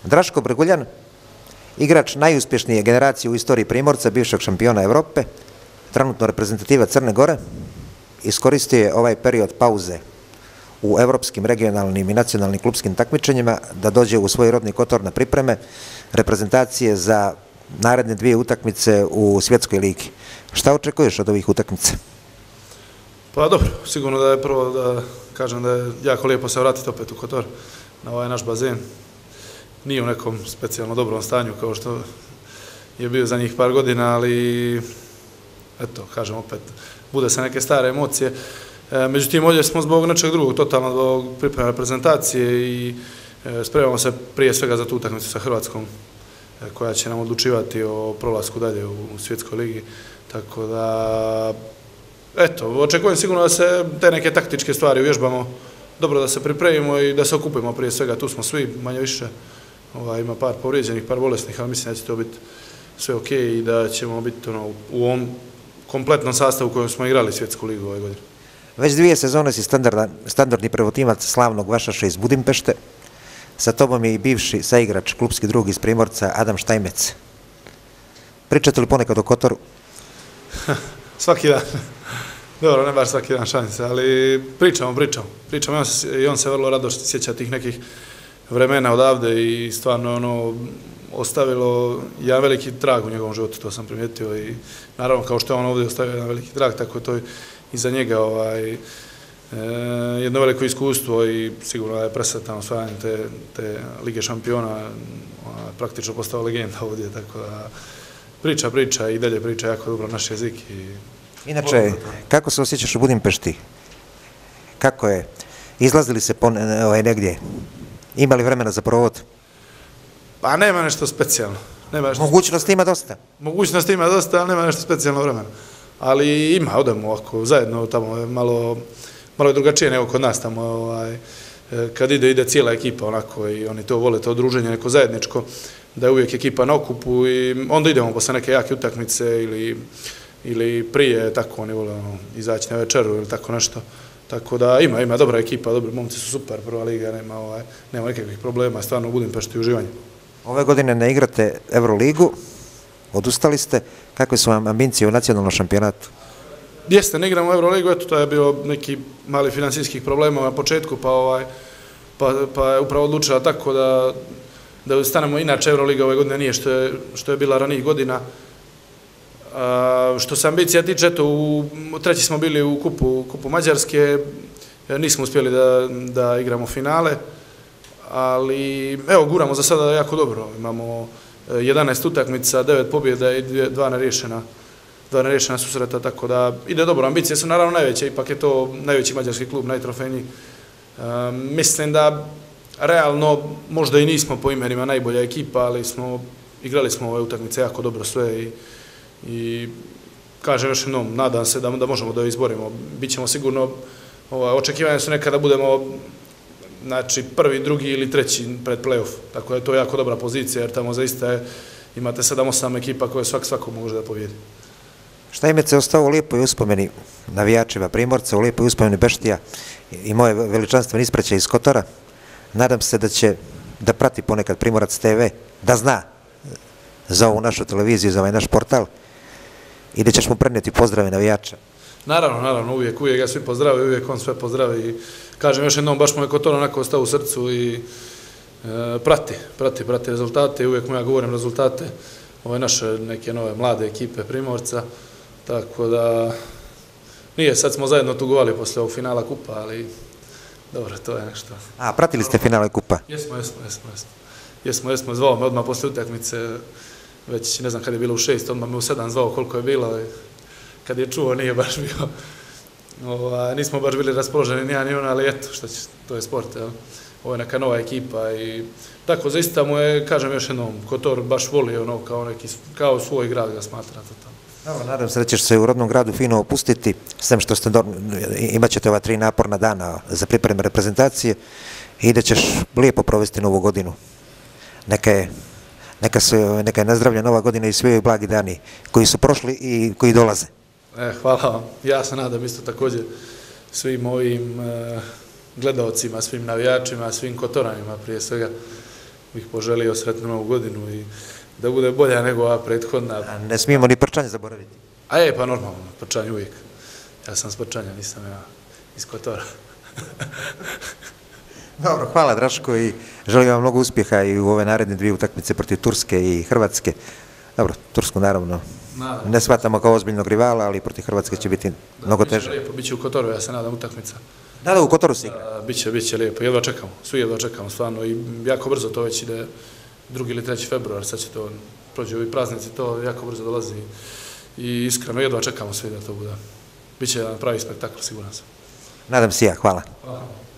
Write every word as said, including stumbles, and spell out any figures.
Draško Brguljan, igrač najuspješnije generacije u istoriji Primorca, bivšeg šampiona Evrope, trenutno reprezentativa Crne Gore, iskoristio je ovaj period pauze u evropskim, regionalnim i nacionalnim klubskim takmičenjima da dođe u svoj rodni Kotor na pripreme reprezentacije za naredne dvije utakmice u Svjetskoj ligi. Šta očekuješ od ovih utakmica? Pa dobro, sigurno da je prvo da kažem da je jako lijepo se vratiti opet u Kotor na ovaj naš bazen. Nije u nekom specijalno dobrom stanju kao što je bio za njih par godina, ali eto, kažem opet, bude se neke stare emocije. E, međutim, ovdje smo zbog nečeg drugog, totalno zbog pripreme reprezentacije i e, spremamo se prije svega za tu utakmicu sa Hrvatskom, e, koja će nam odlučivati o prolasku dalje u, u Svjetskoj ligi. Tako da, eto, očekujem sigurno da se te neke taktičke stvari uvježbamo, dobro da se pripremimo i da se okupimo prije svega, tu smo svi, manje više. Ova, ima par povrijeđenih, par bolesnih, ali mislim da će to biti sve ok i da ćemo biti ono, u ovom kompletnom sastavu u kojem smo igrali Svjetsku ligu ove godine. Već dvije sezone si standardni prvotimac slavnog Vašaša iz Budimpešte. Sa tobom je i bivši saigrač, klubski drug iz Primorca, Adam Štajmec. Pričate li ponekad o Kotoru? Svaki dan. Dobro, ne baš svaki dan šanse, ali pričamo, pričamo. Pričamo i on se, i on se vrlo rado sjeća tih nekih vremena odavde i stvarno ono ostavilo jedan veliki trag u njegovom životu, to sam primijetio i naravno kao što je on ovdje ostavio jedan veliki trag, tako je to i za njega ovaj, e, jedno veliko iskustvo i sigurno je presretan osvajanjem te, te Lige šampiona, ona, praktično postao legenda ovdje, tako da priča, priča i dalje priča jako dobro naš jezik. I... Inače, kako se osjećaš u Budimpešti? Kako je? Izlazili se po, ovaj, negdje? Ima li vremena za provod? Pa nema nešto specijalno. Nema nešto Mogućnosti ima dosta? Mogućnosti ima dosta, ali nema nešto specijalno vremena. Ali ima, odemo ovako zajedno, tamo malo, malo je drugačije nego kod nas tamo. Ovaj, kad ide, ide cijela ekipa onako i oni to vole, to druženje neko zajedničko, da je uvijek ekipa na okupu i onda idemo posle neke jake utakmice ili, ili prije, tako oni vole ono, izaći na večeru ili tako nešto. Tako da ima, ima dobra ekipa, dobri momci su super, prva liga, nema, ovaj, nema nikakvih problema, stvarno u Budimpešti uživanje. Ove godine ne igrate Euroligu, odustali ste, kakve su vam ambicije u nacionalnom šampionatu? Jeste, ne igramo u Euroligu, eto, to je bio neki mali financijskih problema na početku, pa, ovaj, pa, pa je upravo odlučila tako da, da stanemo. Inače, Euroliga ove godine nije što je, što je bila ranijih godina. A, što se ambicija tiče, eto, u, treći smo bili u kupu, kupu Mađarske, nismo uspjeli da, da igramo finale, ali evo, guramo za sada jako dobro. Imamo jedanaest utakmica, devet pobjeda i dva neriješena, dva neriješena susreta, tako da ide dobro. Ambicije su naravno najveće, ipak je to najveći mađarski klub, najtrofejniji. E, mislim da realno možda i nismo po imenima najbolja ekipa, ali smo, igrali smo ove utakmice jako dobro sve i, i kažem još jednom, nadam se da, da možemo da izborimo. Bićemo sigurno, ovaj, očekivanja su nekada budemo znači prvi, drugi ili treći pred play-off. Tako da je to jako dobra pozicija, jer tamo zaista je, imate sedam osam ekipa koje svak svako može da pobjedi. Štajmec je ostao u lijepoj uspomeni navijačeva Primorca, u lijepoj uspomeni Beštija i moje veličanstvene ispraćaj iz Kotora. Nadam se da će da prati ponekad Primorac te ve, da zna za ovu našu televiziju, za ovaj naš portal i da ćeš mu prenijeti pozdrave navijača. Naravno, naravno, uvijek, uvijek ga svi pozdrave, uvijek on sve pozdravi i kažem još jednom, baš mu je Kotor onako ostao u srcu i e, prati, prati, prati rezultate i uvijek mu ja govorim rezultate ove naše neke nove mlade ekipe Primorca, tako da nije, sad smo zajedno tugovali posle ovog finala kupa, ali dobro, to je nešto. A, pratili ste finale kupa? Jesmo, jesmo, jesmo, jesmo. Jesmo, jesmo, zvao me odmah posle utakmice, već ne znam kad je bilo u šest, odmah me u sedam zvao koliko je bilo, kad je čuo nije baš bio, ova, nismo baš bili raspoloženi ni ja ni on, ali eto, šta će, to je sport, jel? Ovo je neka nova ekipa i tako zaista mu je, kažem još jednom, Kotor baš voli ono kao neki, kao svoj grad ga smatra to tamo. Evo, nadam se da ćeš se u rodnom gradu fino opustiti, s tem što ste, imat ćete ova tri naporna dana za pripreme reprezentacije i da ćeš lijepo provesti novu godinu. Neka je, neka se, neka je nazdravlja nova godina i svi blagi dani koji su prošli i koji dolaze. E, hvala vam. Ja se nadam isto također svim ovim e, gledalcima, svim navijačima, svim Kotoranima prije svega bih poželio sretnu novu godinu i da bude bolja nego ova prethodna. A ne smijemo ni Prčanje zaboraviti. A je, pa normalno, Prčanje uvijek. Ja sam s Prčanja, nisam ja iz Kotora. Dobro, hvala Draško i želim vam mnogo uspjeha i u ove naredne dvije utakmice protiv Turske i Hrvatske. Dobro, Tursku naravno ne shvatamo kao ozbiljnog rivala, ali protiv Hrvatske će biti mnogo teže. Lijepo, bit će u Kotoru, ja se nadam, utakmica. Da, da, u Kotoru se igra. Biće, biće lijepo, jedva čekamo, svi jedva čekamo, stvarno, i jako brzo to već ide, drugi ili treći februar, sad će to, prođe ovi praznici, to jako brzo dolazi i iskreno jedva čekamo svi da to bude. Biće jedan pravi spektakl, siguran sam. Nadam se ja, hvala. Hvala.